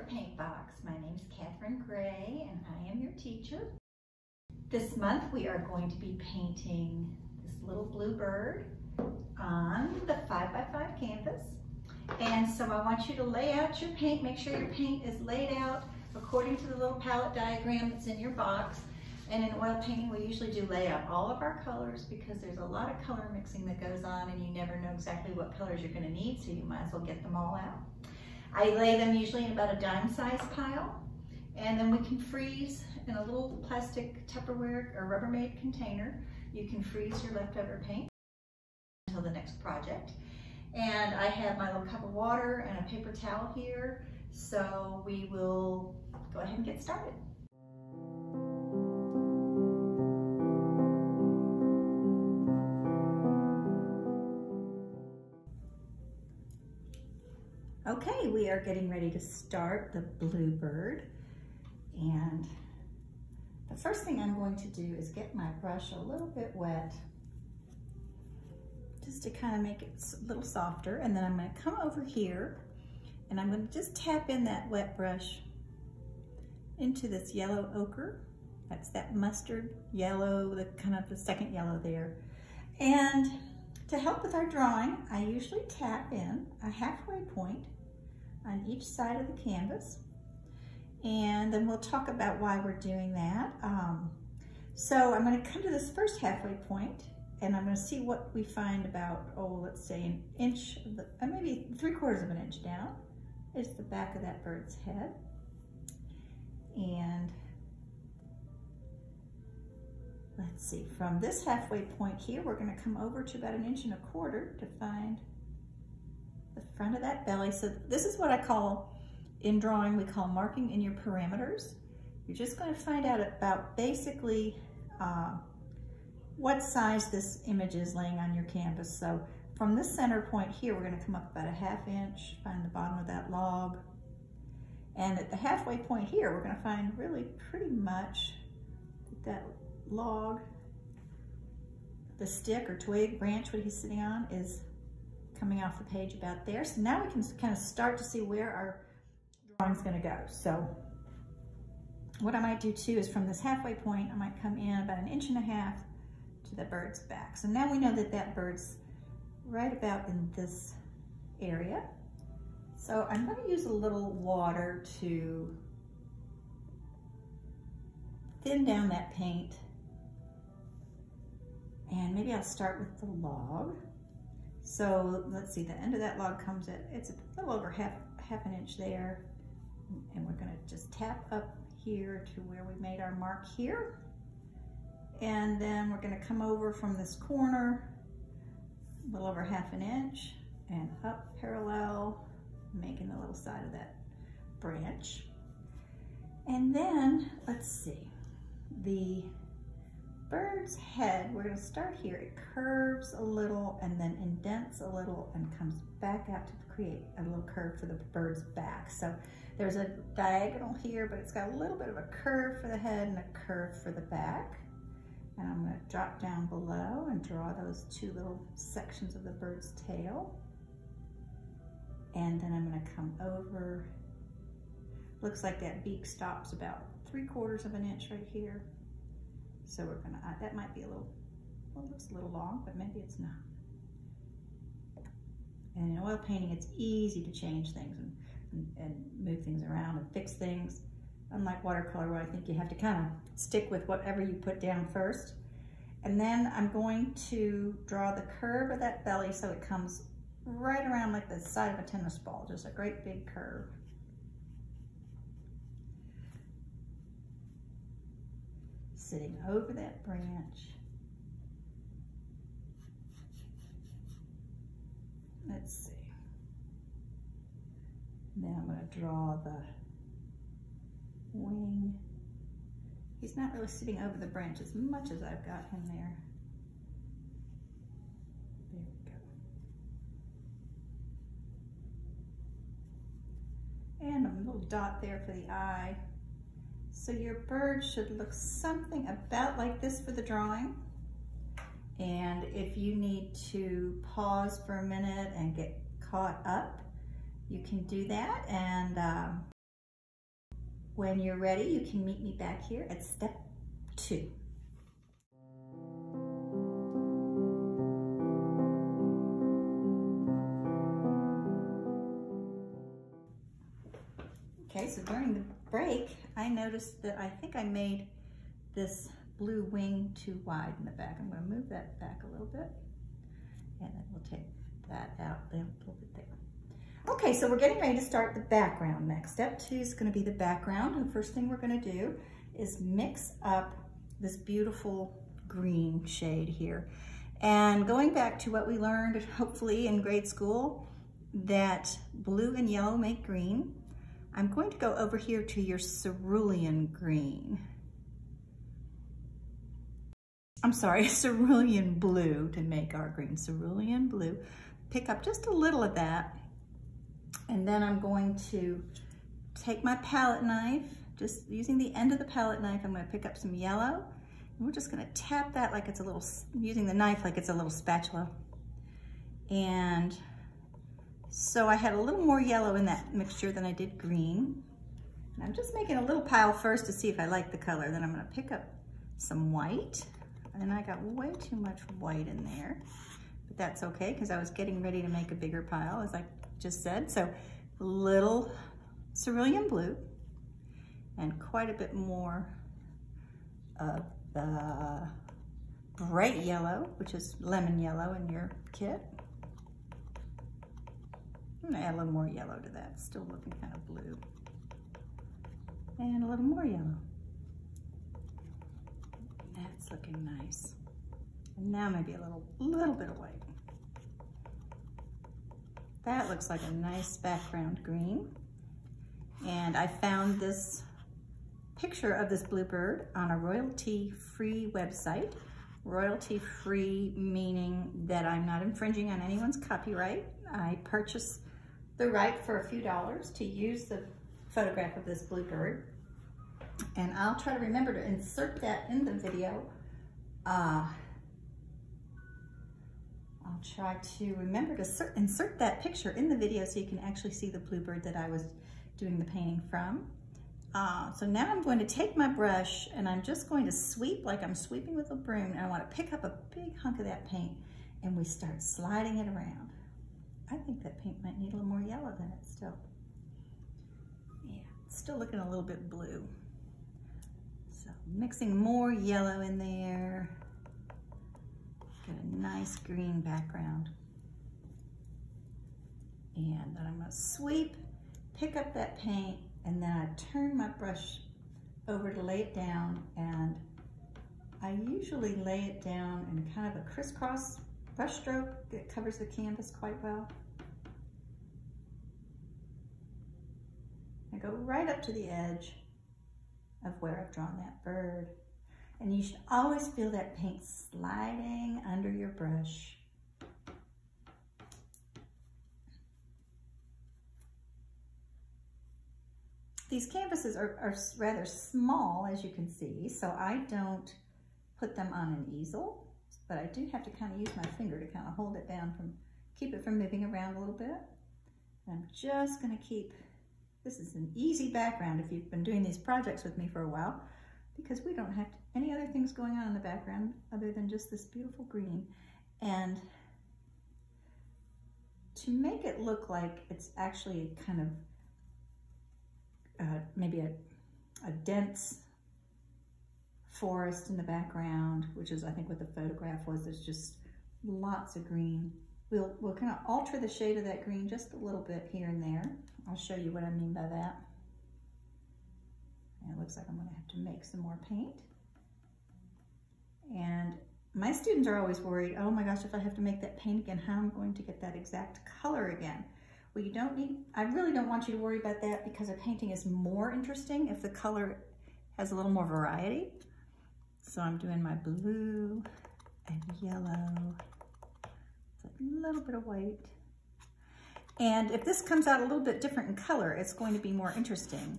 Paint Box. My name is Kathryn Gray and I am your teacher. This month we are going to be painting this little bluebird on the 5x5 canvas. And so I want you to lay out your paint, make sure your paint is laid out according to the little palette diagram that's in your box. And in oil painting, we usually do lay out all of our colors because there's a lot of color mixing that goes on and you never know exactly what colors you're going to need, so you might as well get them all out. I lay them usually in about a dime-sized pile, and then we can freeze in a little plastic Tupperware or Rubbermaid container. You can freeze your leftover paint until the next project. And I have my little cup of water and a paper towel here, so we will go ahead and get started. Okay, we are getting ready to start the bluebird, and the first thing I'm going to do is get my brush a little bit wet just to kind of make it a little softer, and then I'm going to come over here and I'm going to just tap in that wet brush into this yellow ochre. That's that mustard yellow, the kind of the second yellow there. And to help with our drawing, I usually tap in a halfway point on each side of the canvas, and then we'll talk about why we're doing that. So I'm going to come to this first halfway point, and I'm going to see what we find about, let's say an inch, maybe 3/4 of an inch down is the back of that bird's head. And let's see, from this halfway point here, we're going to come over to about 1.25 inches to find the front of that belly. So this is what I call, in drawing, we call marking in your parameters. You're just going to find out about basically what size this image is laying on your canvas. So from this center point here, we're going to come up about 1/2 inch, find the bottom of that log. And at the halfway point here, we're going to find really pretty much that log, the stick or twig, branch, what he's sitting on, is coming off the page about there. So now we can kind of start to see where our drawing's going to go. So what I might do too is from this halfway point, I might come in about 1.5 inches to the bird's back. So now we know that that bird's right about in this area. So I'm going to use a little water to thin down that paint. And maybe I'll start with the log. So let's see, the end of that log comes at, it's a little over half an inch there. And we're going to just tap up here to where we made our mark here. And then we're going to come over from this corner, a little over 1/2 inch, and up parallel, making the little side of that branch. And then, let's see, the bird's head, we're going to start here. It curves a little and then indents a little and comes back out to create a little curve for the bird's back. So there's a diagonal here, but it's got a little bit of a curve for the head and a curve for the back. And I'm going to drop down below and draw those two little sections of the bird's tail. And then I'm going to come over. Looks like that beak stops about 3/4 of an inch right here. So we're gonna, that might be a little, well, it looks a little long, but maybe it's not. And in oil painting, it's easy to change things and move things around and fix things. Unlike watercolor, where I think you have to kind of stick with whatever you put down first. And then I'm going to draw the curve of that belly so it comes right around like the side of a tennis ball, just a great big curve. Sitting over that branch. Let's see. Then I'm going to draw the wing. He's not really sitting over the branch as much as I've got him there. There we go. And a little dot there for the eye. So your bird should look something about like this for the drawing. And if you need to pause for a minute and get caught up, you can do that. And When you're ready, you can meet me back here at step 2. Okay, so during the break, I noticed that I think I made this blue wing too wide in the back. I'm going to move that back a little bit, and then we'll take that out a little bit there. Okay, so we're getting ready to start the background next. Step 2 is going to be the background. The first thing we're going to do is mix up this beautiful green shade here. And going back to what we learned, hopefully in grade school, that blue and yellow make green, I'm going to go over here to your cerulean green. I'm sorry, cerulean blue to make our green. Cerulean blue. Pick up just a little of that. And then I'm going to take my palette knife, just using the end of the palette knife, I'm going to pick up some yellow. And we're just going to tap that like it's a little, using the knife like it's a little spatula. And so I had a little more yellow in that mixture than I did green. And I'm just making a little pile first to see if I like the color. Then I'm going to pick up some white. And I got way too much white in there. But that's okay, because I was getting ready to make a bigger pile, as I just said. So a little cerulean blue and quite a bit more of the bright yellow, which is lemon yellow in your kit. I'm gonna add a little more yellow to that, still looking kind of blue. And a little more yellow. That's looking nice. And now maybe a little bit of white. That looks like a nice background green. And I found this picture of this bluebird on a royalty-free website. Royalty-free meaning that I'm not infringing on anyone's copyright. I purchased the right for a few dollars to use the photograph of this bluebird. And I'll try to remember to insert that in the video. I'll try to remember to insert that picture in the video so you can actually see the bluebird that I was doing the painting from. So now I'm going to take my brush and I'm just going to sweep like I'm sweeping with a broom, and I want to pick up a big hunk of that paint and we start sliding it around. I think that paint might need a little more yellow than it still. Yeah, it's still looking a little bit blue. So mixing more yellow in there. Get a nice green background. And then I'm going to sweep, pick up that paint, and then I turn my brush over to lay it down, and I usually lay it down in kind of a crisscross brush stroke that covers the canvas quite well. I go right up to the edge of where I've drawn that bird. And you should always feel that paint sliding under your brush. These canvases are rather small, as you can see, so I don't put them on an easel, but I do have to kind of use my finger to kind of hold it down, keep it from moving around a little bit. And I'm just going to keep, this is an easy background if you've been doing these projects with me for a while, because we don't have any other things going on in the background other than just this beautiful green. And to make it look like it's actually kind of maybe a dense forest in the background, which is I think what the photograph was, there's just lots of green. We'll kind of alter the shade of that green just a little bit here and there. I'll show you what I mean by that. And it looks like I'm going to have to make some more paint. And my students are always worried, oh my gosh, if I have to make that paint again, how am I going to get that exact color again? Well, you don't need, I really don't want you to worry about that, because a painting is more interesting if the color has a little more variety. So I'm doing my blue and yellow, a little bit of white. And if this comes out a little bit different in color, it's going to be more interesting.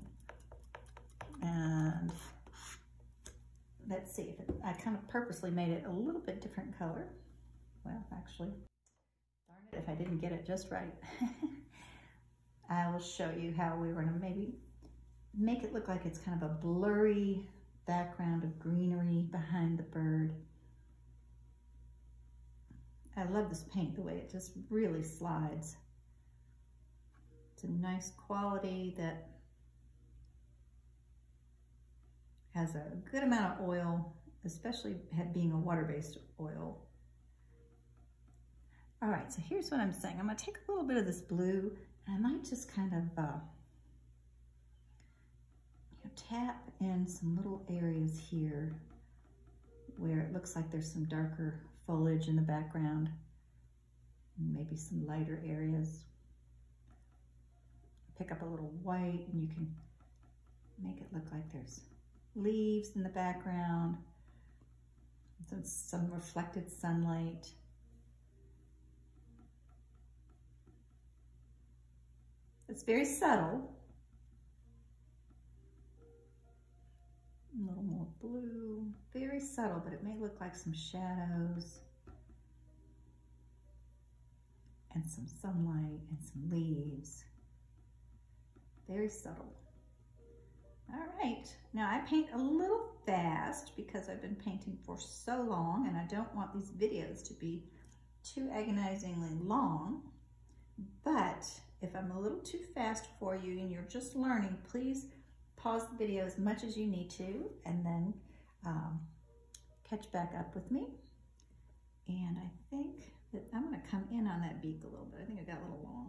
And let's see, I kind of purposely made it a little bit different color. Well, actually, darn it if I didn't get it just right. I will show you how we're going to maybe make it look like it's kind of a blurry background of greenery behind the bird. I love this paint, the way it just really slides. It's a nice quality that has a good amount of oil, especially being a water-based oil. All right, so here's what I'm saying. I'm gonna take a little bit of this blue, and I might just kind of tap in some little areas here where it looks like there's some darker foliage in the background, maybe some lighter areas. Pick up a little white and you can make it look like there's leaves in the background, some reflected sunlight. It's very subtle. A little more blue, very subtle, but it may look like some shadows and some sunlight and some leaves. Very subtle. All right, now I paint a little fast because I've been painting for so long and I don't want these videos to be too agonizingly long. But if I'm a little too fast for you and you're just learning, please pause the video as much as you need to and then catch back up with me. And I think that I'm gonna come in on that beak a little bit. I think I got a little long.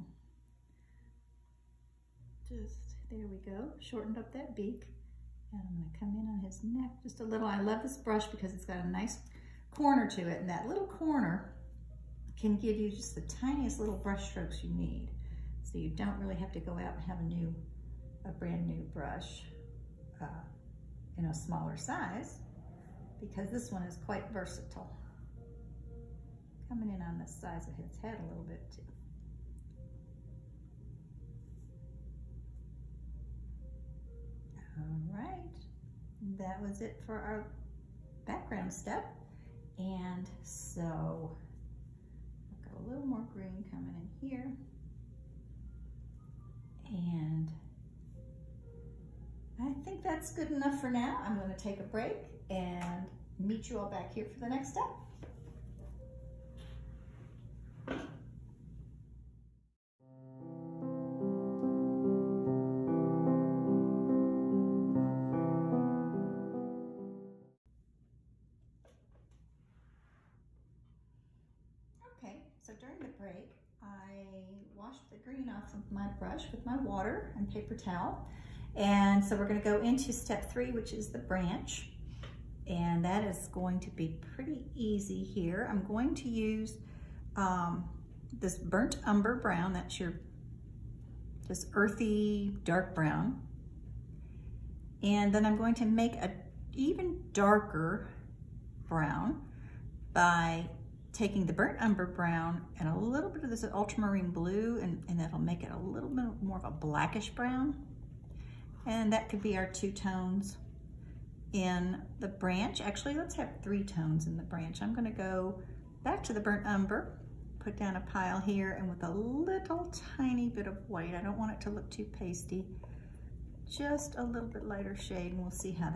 Just, there we go, shortened up that beak. And I'm gonna come in on his neck just a little. I love this brush because it's got a nice corner to it, and that little corner can give you just the tiniest little brush strokes you need. So you don't really have to go out and have a brand new brush in a smaller size, because this one is quite versatile. Coming in on the size of his head a little bit too. All right, that was it for our background step. And so I've got a little more green coming in here. And I think that's good enough for now. I'm going to take a break and meet you all back here for the next step. Okay, so during the break, I washed the green off of my brush with my water and paper towel. And so we're going to go into step 3, which is the branch. And that is going to be pretty easy here. I'm going to use this burnt umber brown. That's this earthy dark brown. And then I'm going to make an even darker brown by taking the burnt umber brown and a little bit of this ultramarine blue, and that'll make it a little bit more of a blackish brown. And that could be our 2 tones in the branch. Actually, let's have 3 tones in the branch. I'm gonna go back to the burnt umber, put down a pile here, and with a little tiny bit of white. I don't want it to look too pasty. Just a little bit lighter shade, and we'll see how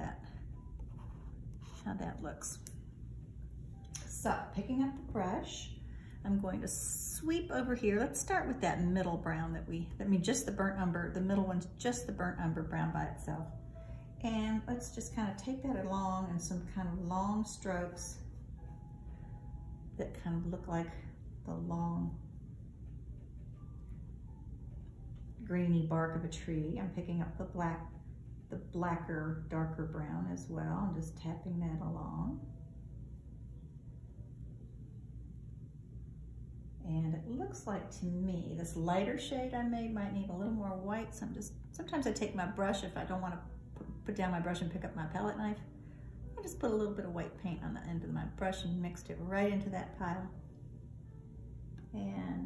that looks. So, picking up the brush, I'm going to sweep over here. Let's start with that middle brown just the burnt umber. The middle one's just the burnt umber brown by itself. And let's just kind of take that along in some kind of long strokes that kind of look like the long grainy bark of a tree. I'm picking up the blacker, darker brown as well. I'm just tapping that along. And it looks like to me, this lighter shade I made might need a little more white. So sometimes I take my brush, if I don't want to put down my brush and pick up my palette knife, I just put a little bit of white paint on the end of my brush and mixed it right into that pile. And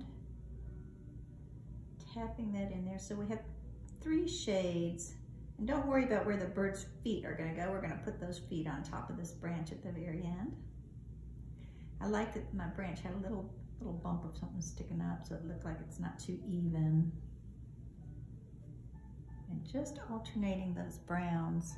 tapping that in there. So we have 3 shades. And don't worry about where the bird's feet are gonna go. We're gonna put those feet on top of this branch at the very end. I like that my branch had a little bump of something sticking up, so it looked like it's not too even. and just alternating those browns.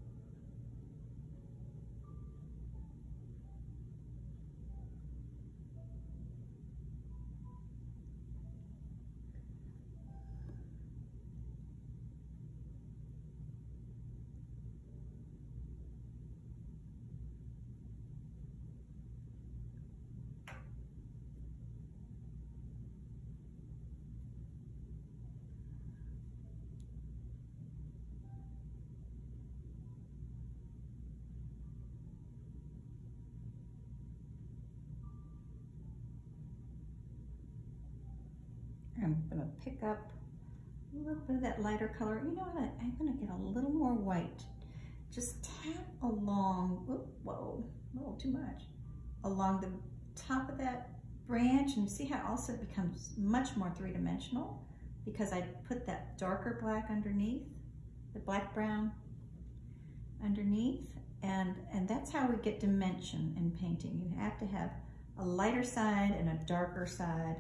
I'm going to pick up a little bit of that lighter color. You know what? I'm going to get a little more white. Just tap along, whoa, a little too much, along the top of that branch, and see how also it becomes much more three-dimensional because I put that darker black underneath, the black brown underneath, and that's how we get dimension in painting. You have to have a lighter side and a darker side.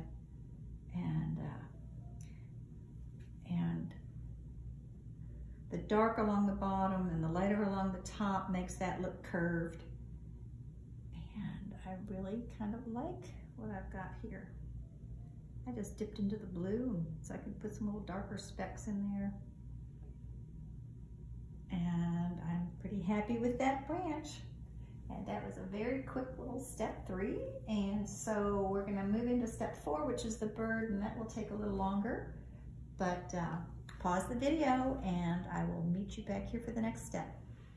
And the dark along the bottom and the lighter along the top makes that look curved. And I really kind of like what I've got here. I just dipped into the blue so I could put some little darker specks in there. And I'm pretty happy with that branch. And that was a very quick little step 3. And so we're gonna move into step 4, which is the bird, and that will take a little longer. But pause the video and I will meet you back here for the next step.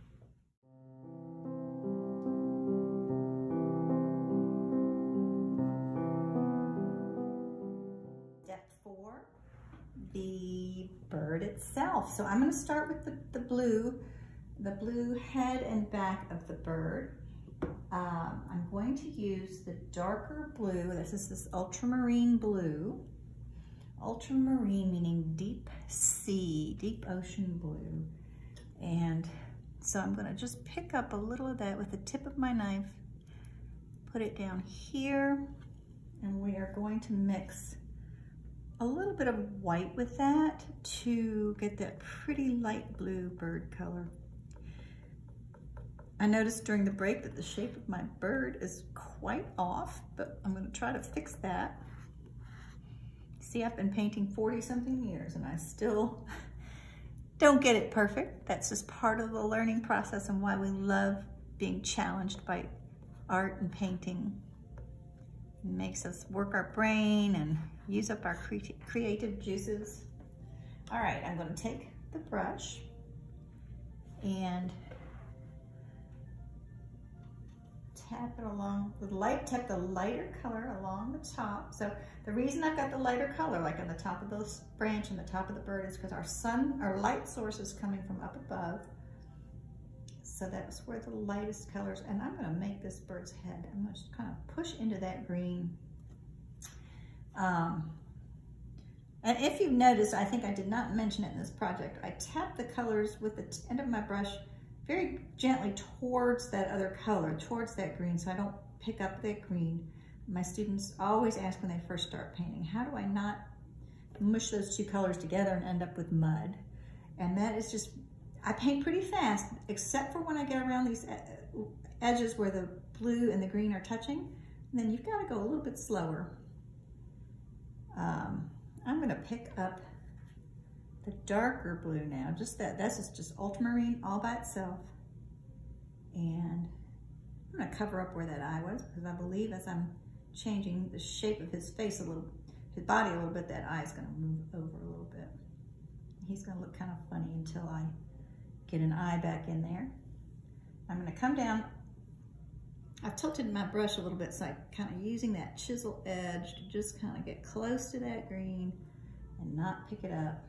Step 4, the bird itself. So I'm gonna start with the blue head and back of the bird. I'm going to use the darker blue. This is this ultramarine blue. Ultramarine meaning deep sea, deep ocean blue. And so I'm going to just pick up a little of that with the tip of my knife, put it down here, and we are going to mix a little bit of white with that to get that pretty light blue bird color. I noticed during the break that the shape of my bird is quite off, but I'm going to try to fix that. See, I've been painting 40-something years and I still don't get it perfect. That's just part of the learning process and why we love being challenged by art and painting. It makes us work our brain and use up our creative juices. All right, I'm going to take the brush and tap it along the tap the lighter color along the top. So the reason I've got the lighter color, like on the top of this branch and the top of the bird, is because our light source is coming from up above. So that's where the lightest colors, and I'm going to make this bird's head. I'm going to just kind of push into that green. And if you've noticed, I think I did not mention it in this project, I tap the colors with the end of my brush very gently towards that other color, towards that green, so I don't pick up that green. My students always ask when they first start painting, how do I not mush those two colors together and end up with mud? And that is just, I paint pretty fast, except for when I get around these edges where the blue and the green are touching, and then you've got to go a little bit slower. I'm going to pick up the darker blue now, just this is just ultramarine all by itself. And I'm going to cover up where that eye was, because I believe as I'm changing the shape of his face a little, his body a little bit, that eye is going to move over a little bit. He's going to look kind of funny until I get an eye back in there. I'm going to come down. I've tilted my brush a little bit, so I'm kind of using that chisel edge to just kind of get close to that green and not pick it up.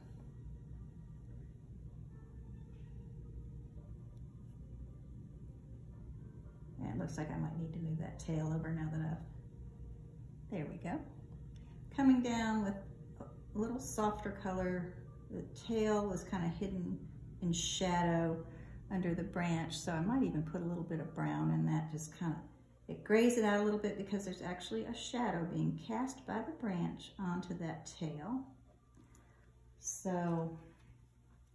And it looks like I might need to move that tail over now that there we go. Coming down with a little softer color. The tail was kind of hidden in shadow under the branch, so I might even put a little bit of brown in that, just kind of, it grays it out a little bit because there's actually a shadow being cast by the branch onto that tail. So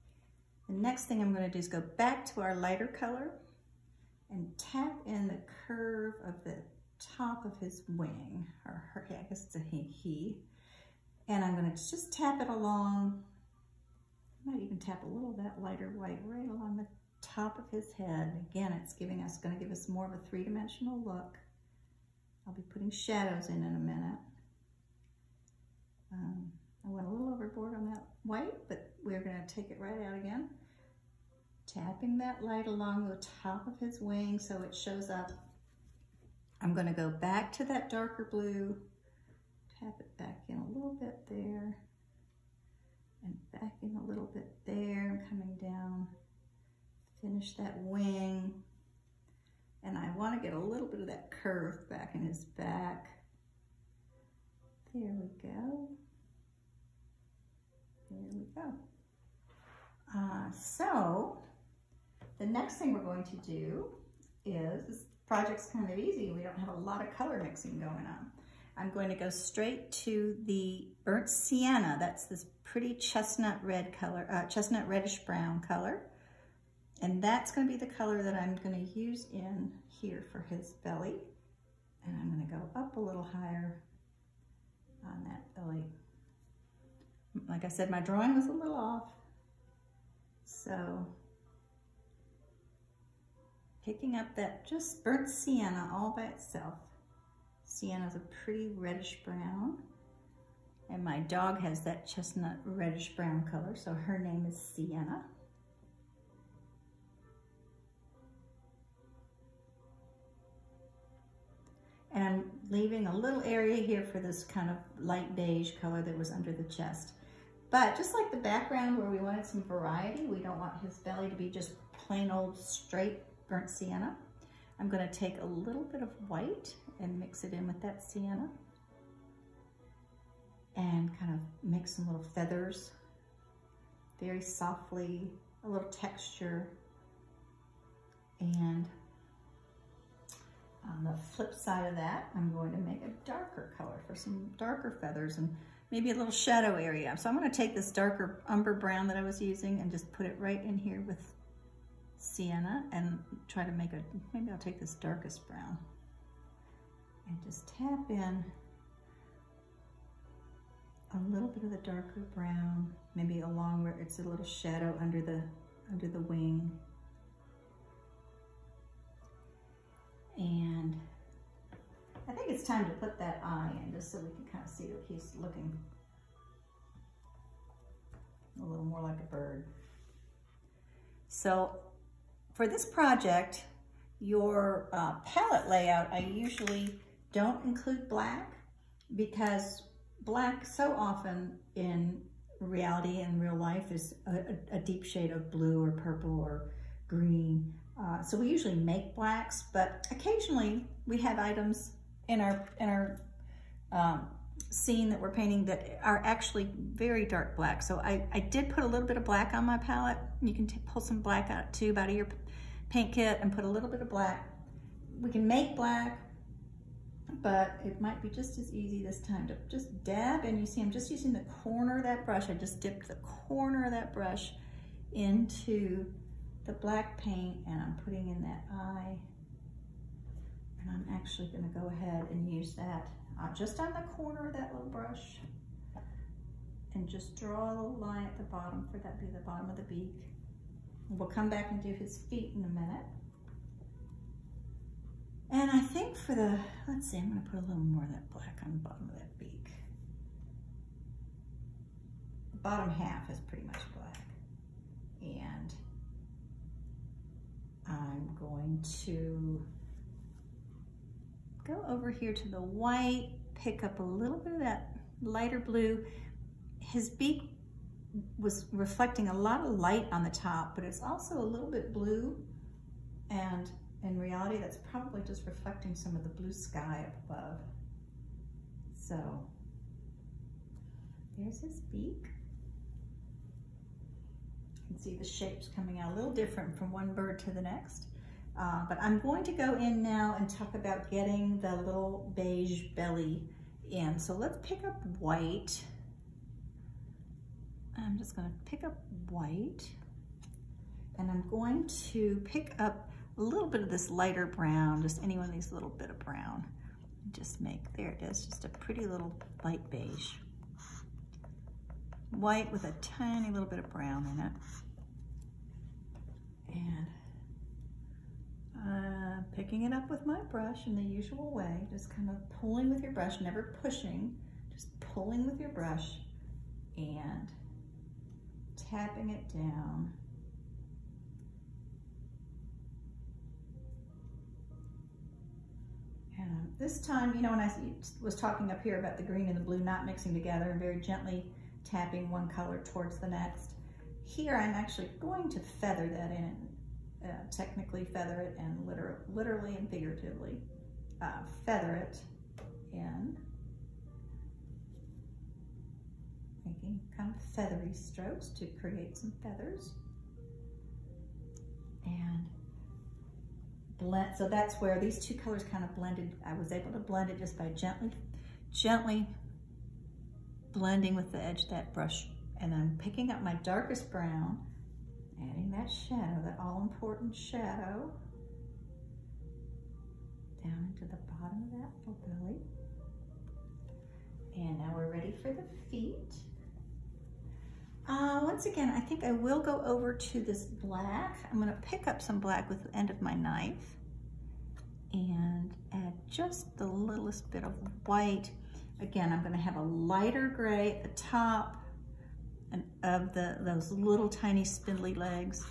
The next thing I'm going to do is go back to our lighter color and tap in the curve of the top of his wing, or her, yeah, I guess it's a he. And I'm going to just tap it along. I might even tap a little of that lighter white right along the top of his head. Again, it's going to give us more of a three-dimensional look. I'll be putting shadows in a minute. I went a little overboard on that white, but we're going to take it right out again. Tapping that light along the top of his wing so it shows up. I'm going to go back to that darker blue, tap it back in a little bit there, and back in a little bit there, coming down, finish that wing. And I want to get a little bit of that curve back in his back. There we go. There we go. So the next thing we're going to do is, this project's kind of easy. We don't have a lot of color mixing going on. I'm going to go straight to the burnt sienna. That's this pretty chestnut red color, chestnut reddish brown color. And that's going to be the color that I'm going to use in here for his belly. And I'm going to go up a little higher on that belly. Like I said, my drawing was a little off. So picking up that just burnt sienna all by itself. Sienna is a pretty reddish brown. And my dog has that chestnut reddish brown color, so her name is Sienna. And I'm leaving a little area here for this kind of light beige color that was under the chest. But just like the background where we wanted some variety, we don't want his belly to be just plain old straight burnt sienna. I'm going to take a little bit of white and mix it in with that sienna. And kind of make some little feathers, very softly, a little texture. And on the flip side of that, I'm going to make a darker color for some darker feathers and maybe a little shadow area. So I'm going to take this darker umber brown that I was using and just put it right in here with sienna and try to make a, maybe I'll take this darkest brown and just tap in a little bit of the darker brown, maybe along where it's a little shadow under the wing. And I think it's time to put that eye in just so we can kind of see that he's looking a little more like a bird. So for this project, your palette layout, I usually don't include black because black so often in reality and real life is a deep shade of blue or purple or green. So we usually make blacks, but occasionally we have items in our scene that we're painting that are actually very dark black. So I did put a little bit of black on my palette. You can pull some black out tube out of your paint kit and put a little bit of black. We can make black, but it might be just as easy this time to just dab. And you see I'm just using the corner of that brush. I just dipped the corner of that brush into the black paint and I'm putting in that eye. And I'm actually going to go ahead and use that just on the corner of that little brush and just draw a little line at the bottom for that to be the bottom of the beak. We'll come back and do his feet in a minute. And I think for the, let's see, I'm going to put a little more of that black on the bottom of that beak. The bottom half is pretty much black. And I'm going to go over here to the white, pick up a little bit of that lighter blue. His beak was reflecting a lot of light on the top, but it's also a little bit blue. And in reality, that's probably just reflecting some of the blue sky up above. So there's his beak. You can see the shapes coming out a little different from one bird to the next. But I'm going to go in now and talk about getting the little beige belly in. So let's pick up white. I'm just going to pick up white And I'm going to pick up a little bit of this lighter brown, just any one of these little bit of brown. Just make, there it is, just a pretty little light beige. White with a tiny little bit of brown in it. And picking it up with my brush in the usual way, just kind of pulling with your brush, never pushing, just pulling with your brush and tapping it down. And this time, you know, when I was talking up here about the green and the blue not mixing together and very gently tapping one color towards the next, here I'm actually going to feather that in, technically feather it and literally and figuratively feather it in, making kind of feathery strokes to create some feathers. And blend, so that's where these two colors kind of blended. I was able to blend it just by gently blending with the edge of that brush. And I'm picking up my darkest brown, adding that shadow, that all-important shadow, down into the bottom of that little belly. And now we're ready for the feet. Once again, I think I will go over to this black. I'm gonna pick up some black with the end of my knife and add just the littlest bit of white. Again, I'm gonna have a lighter gray at the top and of those little tiny spindly legs,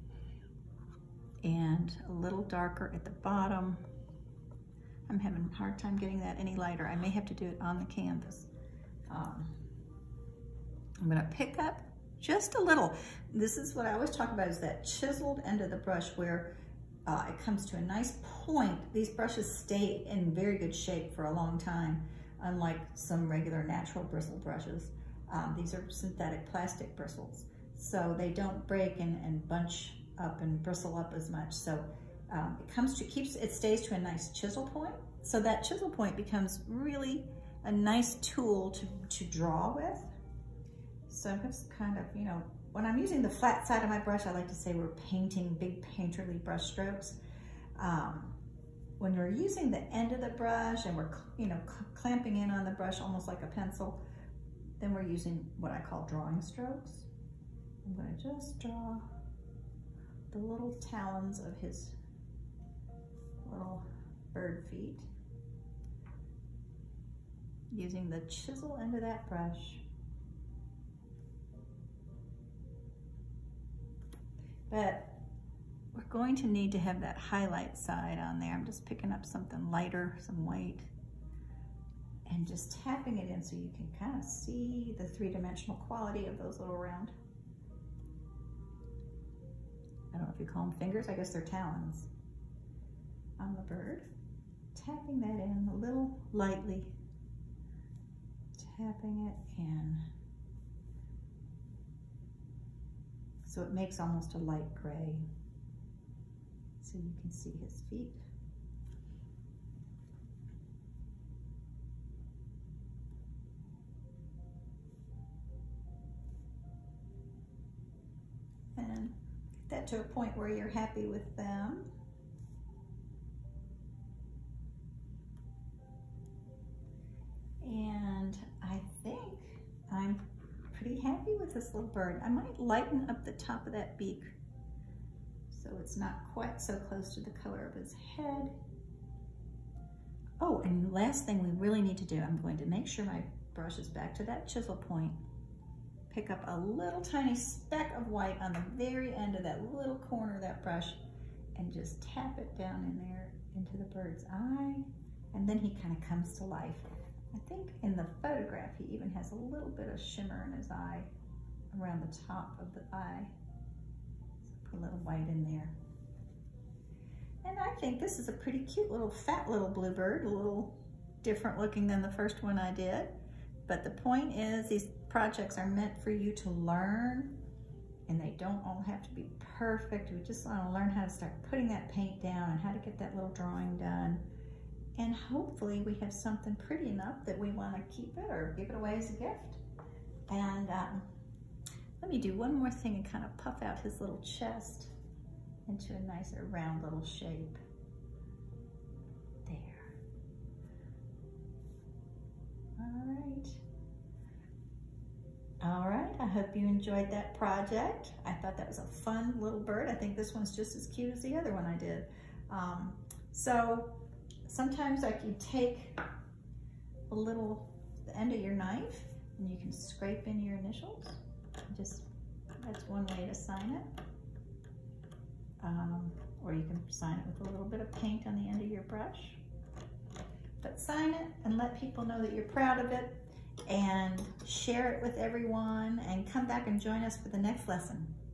and a little darker at the bottom. I'm having a hard time getting that any lighter. I may have to do it on the canvas. I'm gonna pick up just a little. This is what I always talk about, is that chiseled end of the brush where it comes to a nice point. These brushes stay in very good shape for a long time, unlike some regular natural bristle brushes. These are synthetic plastic bristles, so they don't break and bunch up and bristle up as much. So it comes to, it stays to a nice chisel point. So that chisel point becomes really a nice tool to draw with. So I'm just kind of, you know, when I'm using the flat side of my brush, I like to say we're painting big painterly brush strokes. When we're using the end of the brush and we're, you know, clamping in on the brush almost like a pencil, then we're using what I call drawing strokes. I'm going to just draw the little talons of his little bird feet using the chisel end of that brush. But we're going to need to have that highlight side on there. I'm just picking up something lighter, some white, and just tapping it in so you can kind of see the three-dimensional quality of those little round, I don't know if you call them fingers, I guess they're talons, on the bird. Tapping that in a little lightly, tapping it in. So it makes almost a light gray, so you can see his feet. And get that to a point where you're happy with them. And I think I'm pretty happy with this little bird. I might lighten up the top of that beak so it's not quite so close to the color of his head. Oh, and the last thing we really need to do, I'm going to make sure my brush is back to that chisel point. Pick up a little tiny speck of white on the very end of that little corner of that brush and just tap it down in there into the bird's eye. And then he kind of comes to life. I think in the photograph, he even has a little bit of shimmer in his eye around the top of the eye. So put a little white in there. And I think this is a pretty cute little fat little bluebird, a little different looking than the first one I did. But the point is, these projects are meant for you to learn, and they don't all have to be perfect. We just want to learn how to start putting that paint down and how to get that little drawing done. And hopefully we have something pretty enough that we want to keep it or give it away as a gift. And let me do one more thing and kind of puff out his little chest. into a nicer round little shape. There. All right, I hope you enjoyed that project. I thought that was a fun little bird. I think this one's just as cute as the other one I did. So sometimes like you take a little, the end of your knife, and you can scrape in your initials. Just, that's one way to sign it. Or you can sign it with a little bit of paint on the end of your brush. But sign it and let people know that you're proud of it, and share it with everyone, and come back and join us for the next lesson.